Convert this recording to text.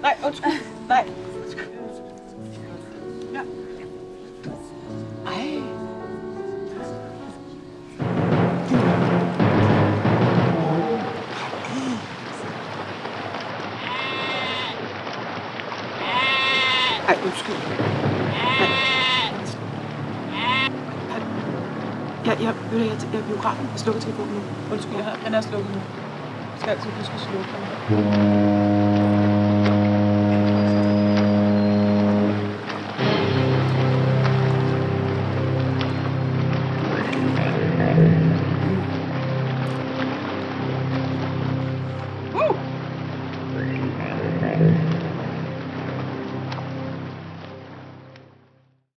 Nej, undskyld. Nej. Ja. Ej. Ej, undskyld. Jeg er biografen. Jeg slukker telefonen nu. Undskyld, den er slukket nu. Jeg skal altid huske at slukke den.